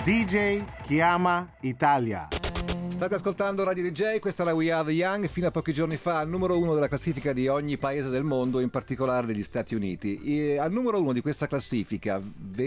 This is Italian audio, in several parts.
DJ chiama Italia. State ascoltando Radio DJ, questa è la We Are The Young, fino a pochi giorni fa al numero 1 della classifica di ogni paese del mondo, in particolare degli Stati Uniti. E al numero 1 di questa classifica,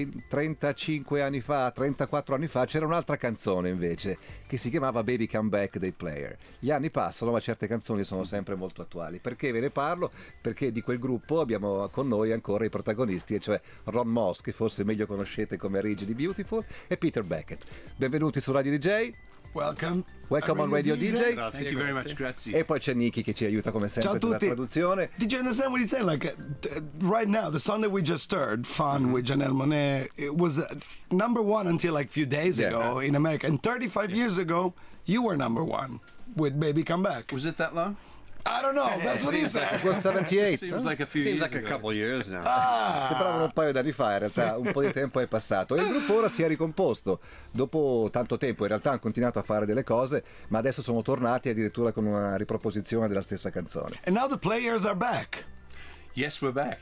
35 anni fa, 34 anni fa, c'era un'altra canzone invece, che si chiamava Baby Come Back dei Player. Gli anni passano, ma certe canzoni sono sempre molto attuali. Perché ve ne parlo? Perché di quel gruppo abbiamo con noi ancora i protagonisti, e cioè Ronn Moss, che forse meglio conoscete come Rigidi Beautiful, e Peter Beckett. Benvenuti su Radio DJ. Welcome on Radio DJ. Thank you very much, grazie. E poi c'è Nicky che ci aiuta come sempre nella traduzione. Did you understand what he's saying? Like right now, the song that we just heard, "Fun" with Janelle Monáe, it was number one until like a few days ago in America, and 35 years ago, you were number one with "Baby Come Back." Was it that long? I don't know. That's what he said. It was 78. Seems like a few years ago. A couple years now. Sembravano un paio d'anni fa, in realtà un po' di tempo è passato. E il gruppo ora si è ricomposto. Dopo tanto tempo in realtà hanno continuato a fare delle cose, ma adesso sono tornati addirittura con una riproposizione della stessa canzone. And now the Players are back. Yes, we're back.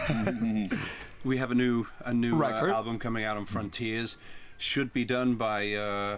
We have a new album coming out on Frontiers. Should be done by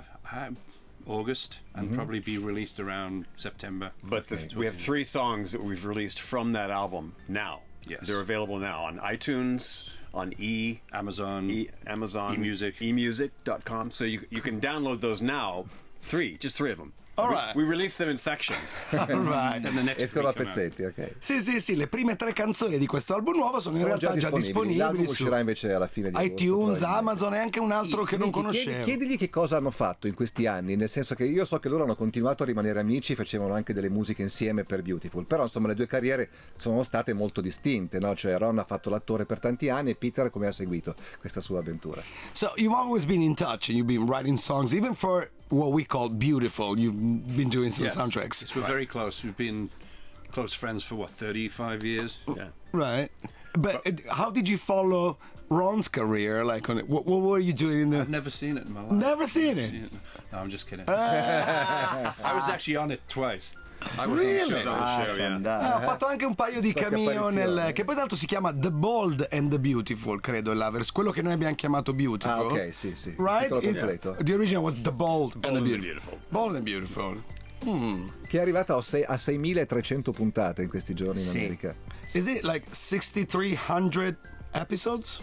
August and probably be released around September. But we have 3 songs that we've released from that album now. Yes. They're available now on iTunes, on Amazon, eMusic, emusic.com. So you can download those now. Just three of them. All right. We release them in sections. All right. and the next Escono a pezzetti, ok. Sì, le prime 3 canzoni di questo album nuovo sono in realtà già disponibili. L'album su uscirà invece alla fine di iTunes, Amazon e anche un altro che non conoscevo. Chiedigli che cosa hanno fatto in questi anni, nel senso che io so che loro hanno continuato a rimanere amici, facevano anche delle musiche insieme per Beautiful, però insomma le 2 carriere sono state molto distinte, no? Cioè Ron ha fatto l'attore per tanti anni e Peter come ha seguito questa sua avventura. So you've always been in touch and you've been writing songs even for what we call Beautiful. You've been doing some soundtracks. Yes, we're very close. We've been close friends for 35 years. Yeah. Right. But how did you follow Ron's career? Like, what were you doing in the? I've never seen it in my life. Never seen it? No, I'm just kidding. I was actually on it twice. I was Really? on the show, Ho fatto anche un paio di cameo che poi tanto si chiama The Bold and the Beautiful, credo, quello che noi abbiamo chiamato Beautiful. Ah, ok, sì. Right? Il titolo completo. The original was The Bold and the Beautiful. Bold and Beautiful. Che è arrivata a 6.300 puntate in questi giorni in America. Is it like 6,300 episodes?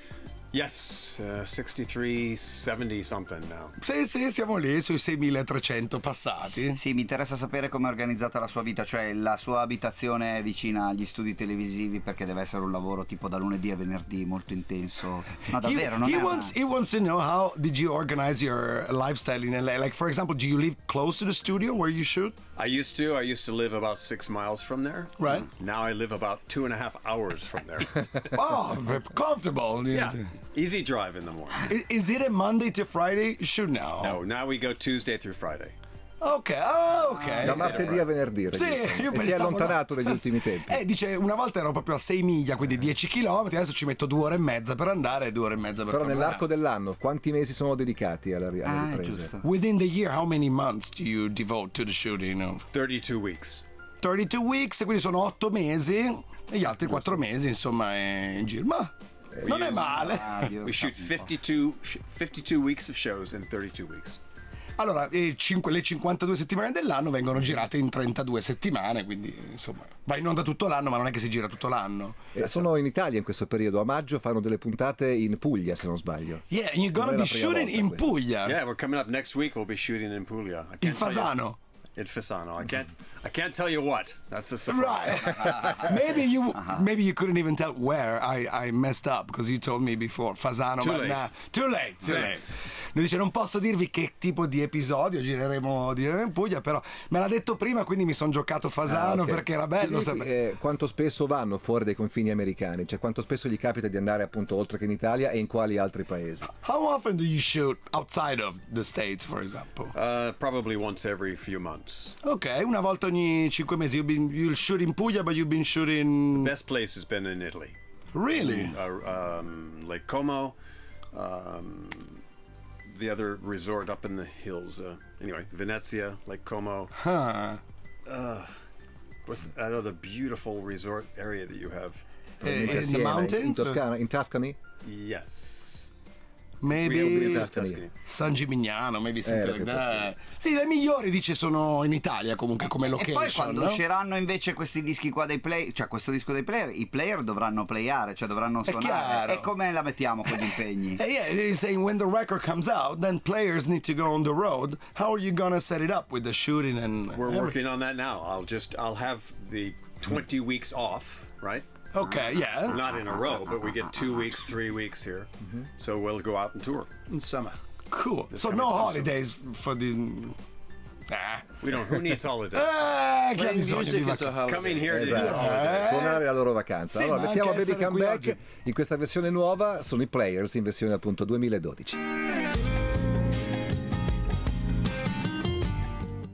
Yes, 63, 70 something now. Sì, siamo lì sui 6.300 passati. Sì, mi interessa sapere come è organizzata la sua vita, cioè la sua abitazione è vicina agli studi televisivi, perché deve essere un lavoro tipo da lunedì a venerdì molto intenso. No, davvero, he wants to know how did you organize your lifestyle in LA? Like, for example, do you live close to the studio where you shoot? I used to live about 6 miles from there. Right. Now I live about 2.5 hours from there. Oh, comfortable. Yeah. Easy drive in the morning. Is it a Monday to Friday shoot now? No, now we go Tuesday through Friday. Ok. Da martedì a venerdì. Sì, io si è allontanato negli ultimi tempi. Dice, una volta ero proprio a 6 miglia, quindi 10 km, adesso ci metto 2 ore e mezza per andare e 2 ore e mezza per tornare. Però nell'arco dell'anno, quanti mesi sono dedicati alle riprese? Giusto. Within the year, how many months do you devote to the shooting? 32 weeks. 32 weeks, quindi sono 8 mesi e gli altri 4 mesi, insomma, è in giro. Ma non è male. We shoot 52 weeks of shows in 32 weeks. Allora, le 52 settimane dell'anno vengono girate in 32 settimane, quindi insomma va in onda tutto l'anno, ma non è che si gira tutto l'anno. Sono in Italia in questo periodo, a maggio fanno delle puntate in Puglia, se non sbaglio. Yeah, you're gonna be shooting in Puglia. Yeah, we're coming up next week. We'll be shooting in Puglia. Il Fasano. In Fasano. I can't tell you what. That's the surprise. Right. maybe you couldn't even tell where. I messed up because you told me before. Fasano. Too late. Nah, too late. Lui dice non posso dirvi che tipo di episodio gireremo in Puglia, però me l'ha detto prima, quindi mi sono giocato Fasano okay. perché era bello. Quanto spesso vanno fuori dai confini americani? Cioè quanto spesso gli capita di andare appunto oltre che in Italia e in quali altri paesi? How often do you shoot outside of the States, for example? Probably once every few months. Ok, una volta ogni 5 mesi. You'll shoot in Puglia, but you've been shooting. The best place has been in Italy. Really? Lake Como. The other resort up in the hills. Anyway, Venezia, Lake Como. Huh. What's that other beautiful resort area that you have? In the mountains? In Tuscany? Yes. maybe Tuscany. San Gimignano, maybe something like posto that. Sì, le migliori dice sono in Italia comunque come E location. poi quando no? usciranno invece questi dischi qua dei play, cioè questo disco dei player, i player dovranno playare, cioè dovranno suonare. chiaro. E come la mettiamo con gli impegni? Yeah, he's saying when the record comes out, then players need to go on the road. How are you gonna set it up with the shooting and? We're working on that now. I'll have the 20 weeks off, right? Okay, yeah. Not in a row, but we get 2 weeks, 3 weeks here. So we'll go out and tour in summer. Cool. So coming no summer. holidays for the. We don't. Who needs holidays? Che ha bisogno di Music is a vacanze. holiday. Coming here is a Esatto. holiday. Suonare la loro vacanza. Sì, Allora, ma mettiamo anche Baby essere Come qui Back oggi. in questa versione nuova, sono i Players in versione appunto 2012.